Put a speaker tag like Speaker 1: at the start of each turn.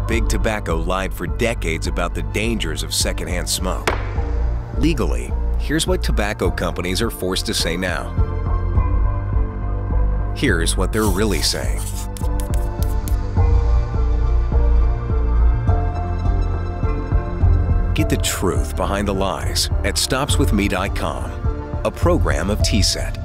Speaker 1: Big Tobacco lied for decades about the dangers of secondhand smoke. Legally, here's what tobacco companies are forced to say now. Here's what they're really saying. Get the truth behind the lies at StopsWithMe.com, a program of TSET.